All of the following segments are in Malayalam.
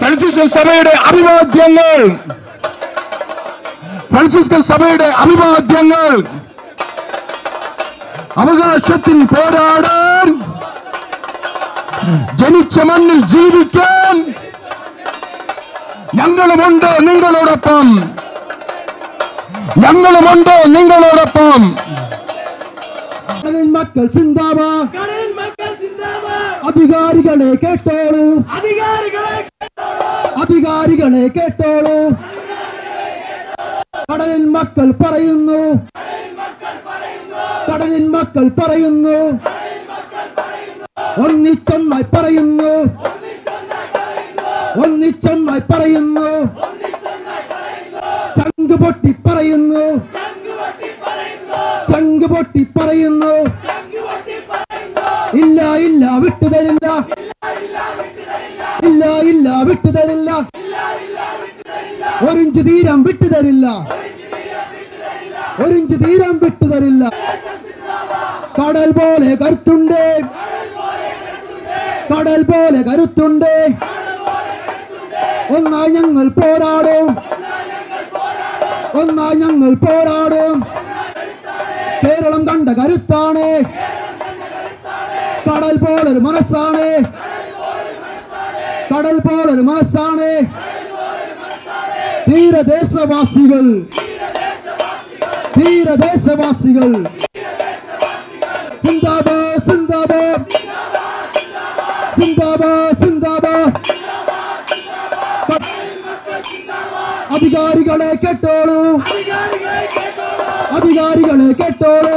ഫ്രാൻസിസ്കൻ സഭയുടെ അഭിവാദ്യങ്ങൾ, ഫ്രാൻസിസ്കൻ സഭയുടെ അഭിവാദ്യങ്ങൾ. അവകാശത്തിൽ പോരാടാൻ, ജനിച്ച മണ്ണിൽ ജീവിക്കാൻ ഞങ്ങളുമുണ്ട് നിങ്ങളോടൊപ്പം, ഞങ്ങളുമുണ്ട് നിങ്ങളോടൊപ്പം. മക്കൾ സിന്ദാബാദ്, അധികാരികളെ കേട്ടോളൂ, അധികാരികളെ കേട്ടോളൂ. കടലിൻ മക്കൾ പറയുന്നു, കടലിൻ മക്കൾ പറയുന്നു, ഒന്നിച്ചൊന്നായി പറയുന്നു, ഒന്നിച്ചൊന്നായി പറയുന്നു, ചങ്ക് പൊട്ടി പറയുന്നു, ചങ്ക് പൊട്ടി പറയുന്നു. ഇല്ല ഇല്ല വിട്ടുതരില്ല, ഇല്ല ഇല്ല വിട്ടുതരില്ല, ഒരിഞ്ച് തീരം വിട്ടുതരില്ല, ഒരിഞ്ച് തീരം വിട്ടുതരില്ല. കടൽ പോലെ കരുത്തുണ്ട്, കടൽ പോലെ കരുത്തുണ്ട്. ഒന്നായി ഞങ്ങൾ പോരാടും, ഒന്നായി ഞങ്ങൾ പോരാടും. കേരളം കണ്ട കരുത്താണ്, കടൽ പോലൊരു മനസ്സാണ്, കടൽ പോലൊരു മനസ്സാണ്. ധീരദേശവാസികൾ, ധീരദേശവാസികൾ. സിന്ദാബാദ് സിന്ദാബാദ്, സിന്ദാബാദ് സിന്ദാബാദ്. അധികാരികളെ കേട്ടോളൂ, അധികാരികളെ കേട്ടോളൂ.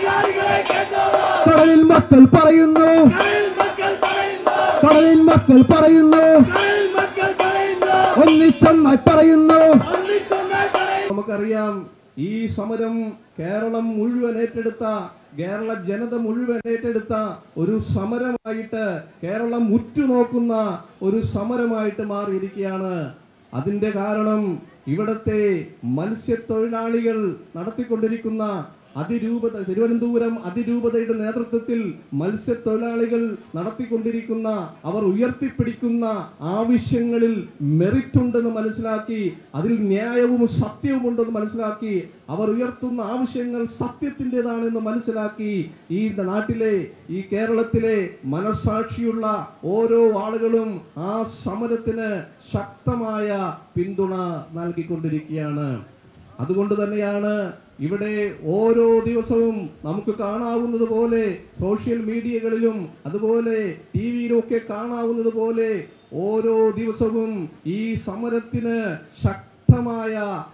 കടലിൽ മക്കൾ പറയുന്നു, കടലിൽ മക്കൾ പറയുന്നു, ഒന്നിച്ചൊന്നായി പറയുന്നു. നമുക്കറിയാം, ഈ സമരം കേരളം മുഴുവൻ ഏറ്റെടുത്ത, കേരള ജനത മുഴുവൻ ഏറ്റെടുത്ത ഒരു സമരമായിട്ട്, കേരളം ഉറ്റുനോക്കുന്ന ഒരു സമരമായിട്ട് മാറിയിരിക്കുകയാണ്. അതിന്റെ കാരണം ഇവിടത്തെ മത്സ്യത്തൊഴിലാളികൾ നടത്തിക്കൊണ്ടിരിക്കുന്ന അതിരൂപത, തിരുവനന്തപുരം അതിരൂപതയുടെ നേതൃത്വത്തിൽ മത്സ്യത്തൊഴിലാളികൾ നടത്തിക്കൊണ്ടിരിക്കുന്ന, അവർ ഉയർത്തിപ്പിടിക്കുന്ന ആവശ്യങ്ങളിൽ മെറിറ്റ് ഉണ്ടെന്ന് മനസ്സിലാക്കി, അതിൽ ന്യായവും സത്യവും ഉണ്ടെന്ന് മനസ്സിലാക്കി, അവർ ഉയർത്തുന്ന ആവശ്യങ്ങൾ സത്യത്തിൻ്റെതാണെന്ന് മനസ്സിലാക്കി, ഈ നാട്ടിലെ, ഈ കേരളത്തിലെ മനസാക്ഷിയുള്ള ഓരോ ആളുകളും ആ സമരത്തിന് ശക്തമായ പിന്തുണ നൽകിക്കൊണ്ടിരിക്കുകയാണ്. അതുകൊണ്ട് തന്നെയാണ് ഇവിടെ ഓരോ ദിവസവും നമുക്ക് കാണാവുന്നത് പോലെ, സോഷ്യൽ മീഡിയകളിലും അതുപോലെ TV-യിലും ഒക്കെ കാണാവുന്നത് പോലെ, ഓരോ ദിവസവും ഈ സമരത്തിന് ശക്തമായ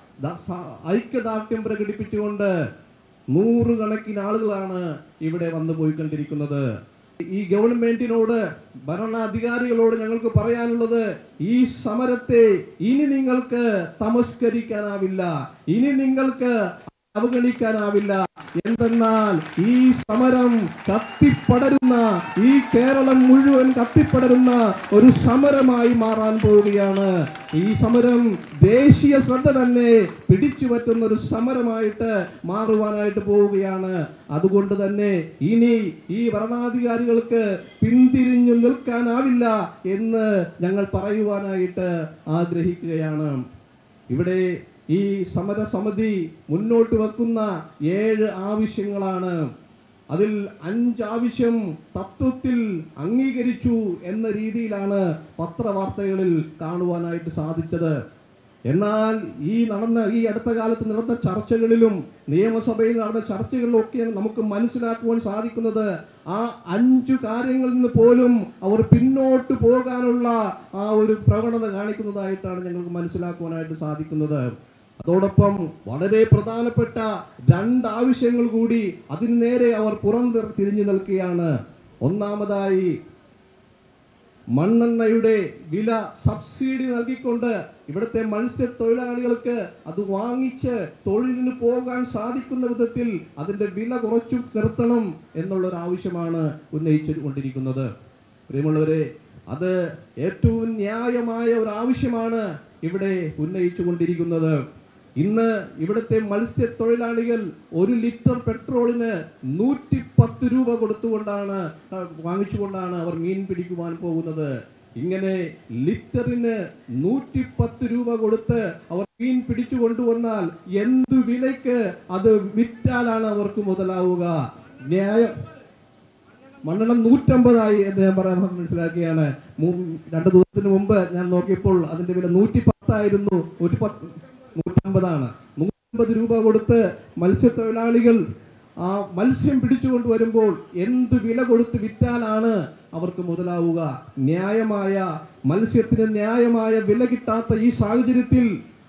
ഐക്യദാർഢ്യം പ്രകടിപ്പിച്ചുകൊണ്ട് നൂറുകണക്കിന് ആളുകളാണ് ഇവിടെ വന്നു പോയിക്കൊണ്ടിരിക്കുന്നത്. ഈ ഗവൺമെന്റിനോട്, ഭരണാധികാരികളോട് ഞങ്ങൾക്ക് പറയാനുള്ളത്, ഈ സമരത്തെ ഇനി നിങ്ങൾക്ക് തമസ്കരിക്കാനാവില്ല, ഇനി നിങ്ങൾക്ക് അവഗണിക്കാനാവില്ല. എന്തെന്നാൽ ഈ സമരം കത്തിപ്പടരുന്ന, ഈ കേരളം മുഴുവൻ കത്തിപ്പടരുന്ന ഒരു സമരമായി മാറാൻ പോവുകയാണ്. ഈ സമരം ദേശീയ ശ്രദ്ധ തന്നെ പിടിച്ചു പറ്റുന്ന ഒരു സമരമായിട്ട് മാറുവാനായിട്ട് പോവുകയാണ്. അതുകൊണ്ട് തന്നെ ഇനി ഈ ഭരണാധികാരികൾക്ക് പിന്തിരിഞ്ഞു നിൽക്കാനാവില്ല എന്ന് ഞങ്ങൾ പറയുവാനായിട്ട് ആഗ്രഹിക്കുകയാണ്. ഇവിടെ ഈ സമരസമിതി മുന്നോട്ട് വെക്കുന്ന 7 ആവശ്യങ്ങളാണ്. അതിൽ 5 ആവശ്യം തത്വത്തിൽ അംഗീകരിച്ചു എന്ന രീതിയിലാണ് പത്രവാർത്തകളിൽ കാണുവാനായിട്ട് സാധിച്ചത്. എന്നാൽ ഈ അടുത്ത കാലത്ത് നടന്ന ചർച്ചകളിലും നിയമസഭയിൽ നടന്ന ചർച്ചകളിലൊക്കെ നമുക്ക് മനസ്സിലാക്കുവാൻ സാധിക്കുന്നത്, ആ 5 കാര്യങ്ങളിൽ നിന്ന് പോലും അവർ പിന്നോട്ട് പോകാനുള്ള ആ ഒരു പ്രവണത കാണിക്കുന്നതായിട്ടാണ് ഞങ്ങൾക്ക് മനസ്സിലാക്കുവാനായിട്ട് സാധിക്കുന്നത്. അതോടൊപ്പം വളരെ പ്രധാനപ്പെട്ട 2 ആവശ്യങ്ങൾ കൂടി അതിന് നേരെ അവർ തിരിഞ്ഞു നിൽക്കുകയാണ്. ഒന്നാമതായി, മണ്ണെണ്ണയുടെ വില സബ്സിഡി നൽകിക്കൊണ്ട് ഇവിടുത്തെ മത്സ്യത്തൊഴിലാളികൾക്ക് അത് വാങ്ങിച്ച് തൊഴിലിന് പോകാൻ സാധിക്കുന്ന വിധത്തിൽ അതിന്റെ വില കുറച്ചു നിർത്തണം എന്നുള്ളൊരു ആവശ്യമാണ് ഉന്നയിച്ചുകൊണ്ടിരിക്കുന്നത്. പ്രിയമുള്ളവരെ, അത് ഏറ്റവും ന്യായമായ ഒരു ആവശ്യമാണ് ഇവിടെ ഉന്നയിച്ചുകൊണ്ടിരിക്കുന്നത്. ഇന്ന് ഇവിടുത്തെ മത്സ്യത്തൊഴിലാളികൾ 1 ലിറ്റർ പെട്രോളിന് 110 രൂപ കൊടുത്തുകൊണ്ടാണ് വാങ്ങിച്ചുകൊണ്ടാണ് അവർ മീൻ പിടിക്കുവാൻ പോകുന്നത്. ഇങ്ങനെ ലിറ്ററിന് 110 രൂപ കൊടുത്ത് അവർ മീൻ പിടിച്ചു കൊണ്ടുവന്നാൽ എന്തു വിലയ്ക്ക് അത് വിറ്റാലാണ് അവർക്ക് മുതലാവുക? ന്യായം. മണ്ണെണ്ണം 150 എന്ന് ഞാൻ പറയാൻ മനസ്സിലാക്കിയാണ്. 2 ദിവസത്തിന് മുമ്പ് ഞാൻ നോക്കിയപ്പോൾ അതിന്റെ വില 110 ആയിരുന്നു. 150 150 രൂപ കൊടുത്ത് മത്സ്യത്തൊഴിലാളികൾ ആ മത്സ്യം പിടിച്ചു കൊണ്ടുവരുമ്പോൾ എന്ത് വില കൊടുത്ത് വിറ്റാലാണ് അവർക്ക് മുതലാവുക? ന്യായമായ മത്സ്യത്തിന് ന്യായമായ വില കിട്ടാത്ത ഈ സാഹചര്യത്തിൽ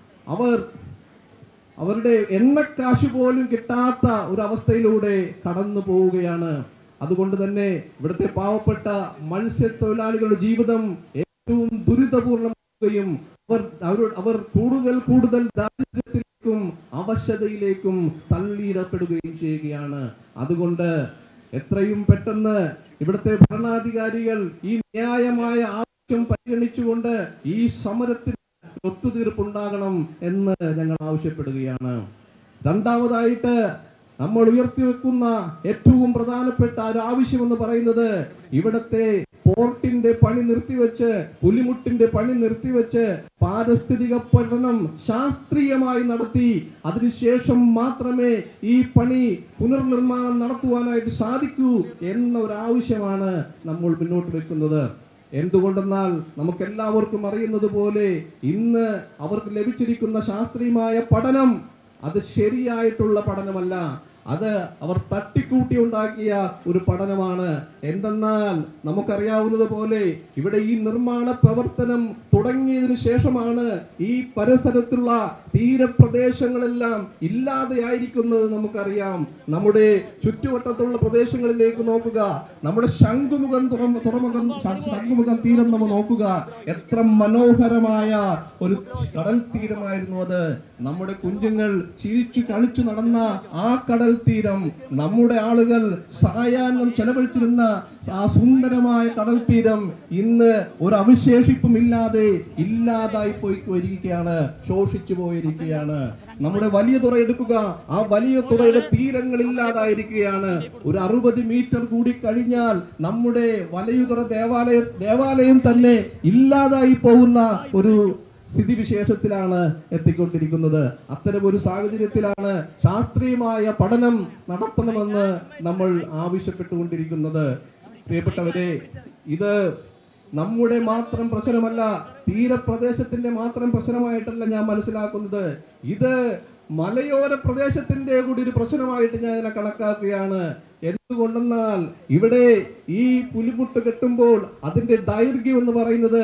അവരുടെ എണ്ണക്കാശ് പോലും കിട്ടാത്ത ഒരു അവസ്ഥയിലൂടെ കടന്നു പോവുകയാണ്. അതുകൊണ്ട് തന്നെ ഇവിടുത്തെ പാവപ്പെട്ട മത്സ്യത്തൊഴിലാളികളുടെ ജീവിതം ഏറ്റവും ദുരിതപൂർണമാവുകയും അവർ കൂടുതൽ ദാരിദ്ര്യത്തിലേക്കും അവശതയിലേക്കും തള്ളിയിടപ്പെടുകയും ചെയ്യുകയാണ്. അതുകൊണ്ട് എത്രയും പെട്ടെന്ന് ഇവിടുത്തെ ഭരണാധികാരികൾ ഈ ന്യായമായ ആവശ്യം പരിഗണിച്ചുകൊണ്ട് ഈ സമരത്തിന് ഒത്തുതീർപ്പുണ്ടാകണം എന്ന് ഞങ്ങൾ ആവശ്യപ്പെടുകയാണ്. രണ്ടാമതായിട്ട് നമ്മൾ ഉയർത്തിവെക്കുന്ന ഏറ്റവും പ്രധാനപ്പെട്ട ഒരു ആവശ്യം എന്ന് പറയുന്നത് ഇവിടത്തെ പോർട്ടിന്റെ പണി നിർത്തിവെച്ച്, പുലിമുട്ടിന്റെ പണി നിർത്തിവെച്ച് പാരിസ്ഥിതിക പഠനം ശാസ്ത്രീയമായി നടത്തി അതിനുശേഷം മാത്രമേ ഈ പണി പുനർനിർമ്മാണം നടത്തുവാനായിട്ട് സാധിക്കൂ എന്ന ഒരു ആവശ്യമാണ് നമ്മൾ മുന്നോട്ട് വെക്കുന്നത്. എന്തുകൊണ്ടെന്നാൽ നമുക്കെല്ലാവർക്കും അറിയുന്നത് പോലെ ഇന്ന് അവർക്ക് ലഭിച്ചിരിക്കുന്ന ശാസ്ത്രീയമായ പഠനം അത് ശരിയായിട്ടുള്ള പഠനമല്ല. അത് അവർ തട്ടിക്കൂട്ടി ഉണ്ടാക്കിയ ഒരു പഠനമാണ്. എന്തെന്നാൽ നമുക്കറിയാവുന്നത് പോലെ ഇവിടെ ഈ നിർമ്മാണ പ്രവർത്തനം തുടങ്ങിയതിനു ശേഷമാണ് ഈ പരിസരത്തുള്ള തീരപ്രദേശങ്ങളെല്ലാം ഇല്ലാതെയായിരിക്കുന്നത് നമുക്കറിയാം. നമ്മുടെ ചുറ്റുവട്ടത്തുള്ള പ്രദേശങ്ങളിലേക്ക് നോക്കുക, നമ്മുടെ ശംഖുമുഖം തീരം നമ്മൾ നോക്കുക. എത്ര മനോഹരമായ ഒരു കടൽ തീരമായിരുന്നു അത്. നമ്മുടെ കുഞ്ഞുങ്ങൾ ചിരിച്ചു കളിച്ചു നടന്ന ആ കടൽ തീരം, നമ്മുടെ ആളുകൾ സായാഹ്നം ചെലവഴിച്ചിരുന്ന ആ സുന്ദരമായ കടൽ തീരം ഇന്ന് ഒരു അവശേഷിപ്പും ഇല്ലാതായി പോയിരിക്കുകയാണ്, ശോഷിച്ചു പോയിരിക്കുകയാണ്. നമ്മുടെ വലിയ തുറ എടുക്കുക, ആ വലിയ തുറയുടെ തീരങ്ങൾ ഇല്ലാതായിരിക്കുകയാണ്. ഒരു 60 മീറ്റർ കൂടി കഴിഞ്ഞാൽ നമ്മുടെ വലയുതുറ ദേവാലയം തന്നെ ഇല്ലാതായി പോകുന്ന ഒരു സ്ഥിതിവിശേഷത്തിലാണ് എത്തിക്കൊണ്ടിരിക്കുന്നത്. അത്തരം ഒരു സാഹചര്യത്തിലാണ് ശാസ്ത്രീയമായ പഠനം നടത്തണമെന്ന് നമ്മൾ ആവശ്യപ്പെട്ടുകൊണ്ടിരിക്കുന്നത്. പ്രിയപ്പെട്ടവരെ, ഇത് നമ്മുടെ മാത്രം പ്രശ്നമല്ല, തീരപ്രദേശത്തിന്റെ മാത്രം പ്രശ്നമായിട്ടല്ല ഞാൻ മനസ്സിലാക്കുന്നത്. ഇത് മലയോര പ്രദേശത്തിന്റെ കൂടി ഒരു പ്രശ്നമായിട്ട് ഞാൻ ഇതിനെ കണക്കാക്കുകയാണ്. എന്തുകൊണ്ടെന്നാൽ ഇവിടെ ഈ പുലിമുട്ട് കെട്ടുമ്പോൾ അതിന്റെ ദൈർഘ്യം എന്ന് പറയുന്നത്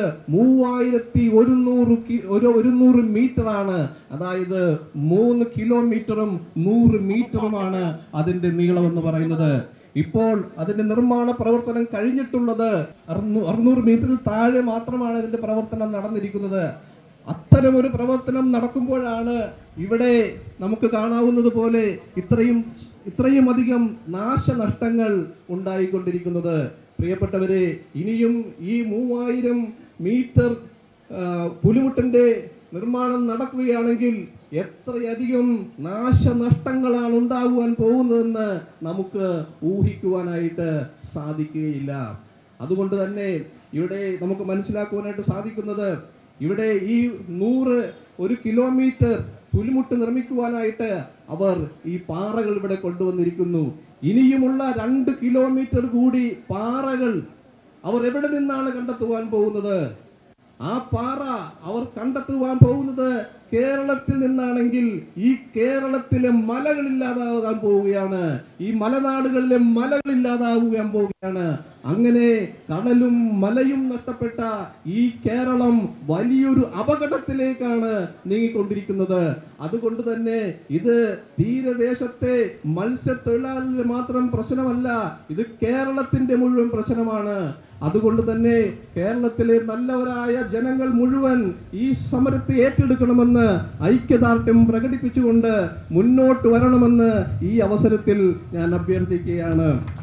3100 മീറ്റർ ആണ്. അതായത് 3 കിലോമീറ്ററും 100 മീറ്ററുമാണ് അതിന്റെ നീളം എന്ന് പറയുന്നത്. ഇപ്പോൾ അതിന്റെ നിർമ്മാണ പ്രവർത്തനം കഴിഞ്ഞിട്ടുള്ളത് 600 മീറ്ററിൽ താഴെ മാത്രമാണ് ഇതിന്റെ പ്രവർത്തനം നടന്നിരിക്കുന്നത്. അത്തരമൊരു പ്രവർത്തനം നടക്കുമ്പോഴാണ് ഇവിടെ നമുക്ക് കാണാവുന്നത് പോലെ ഇത്രയും അധികം നാശനഷ്ടങ്ങൾ ഉണ്ടായിക്കൊണ്ടിരിക്കുന്നത്. പ്രിയപ്പെട്ടവരെ, ഇനിയും ഈ 3000 മീറ്റർ പുലിമുട്ടിന്റെ നിർമ്മാണം നടക്കുകയാണെങ്കിൽ എത്രയധികം നാശനഷ്ടങ്ങളാണ് ഉണ്ടാകുവാൻ പോകുന്നതെന്ന് നമുക്ക് ഊഹിക്കുവാനായിട്ട് സാധിക്കുകയില്ല. അതുകൊണ്ട് തന്നെ ഇവിടെ നമുക്ക് മനസ്സിലാക്കുവാനായിട്ട് സാധിക്കുന്നത്, ഇവിടെ ഈ 100 കിലോമീറ്റർ പുലിമുട്ട് നിർമ്മിക്കുവാനായിട്ട് അവർ ഈ പാറകൾ ഇവിടെ കൊണ്ടുവന്നിരിക്കുന്നു. ഇനിയുമുള്ള 2 കിലോമീറ്റർ കൂടി പാറകൾ അവർ എവിടെ നിന്നാണ് കണ്ടെത്തുവാൻ പോകുന്നത്? ആ പാറ അവർ കണ്ടെത്തുവാൻ പോകുന്നത് കേരളത്തിൽ നിന്നാണെങ്കിൽ ഈ കേരളത്തിലെ മലകളില്ലാതാകാൻ പോവുകയാണ്, ഈ മലനാടുകളിലെ മലകളില്ലാതാകാൻ പോവുകയാണ്. അങ്ങനെ കടലും മലയും നഷ്ടപ്പെട്ട ഈ കേരളം വലിയൊരു അപകടത്തിലേക്കാണ് നീങ്ങിക്കൊണ്ടിരിക്കുന്നത്. അതുകൊണ്ട് തന്നെ ഇത് തീരദേശത്തെ മത്സ്യത്തൊഴിലാളികളുടെ മാത്രം പ്രശ്നമല്ല, ഇത് കേരളത്തിന്റെ മുഴുവൻ പ്രശ്നമാണ്. അതുകൊണ്ട് തന്നെ കേരളത്തിലെ നല്ലവരായ ജനങ്ങൾ മുഴുവൻ ഈ സമരത്തെ ഏറ്റെടുക്കണമെന്ന് ഐക്യദാർഢ്യം പ്രകടിപ്പിച്ചുകൊണ്ട് മുന്നോട്ട് വരണമെന്ന് ഈ അവസരത്തിൽ ഞാൻ അഭ്യർത്ഥിക്കുകയാണ്.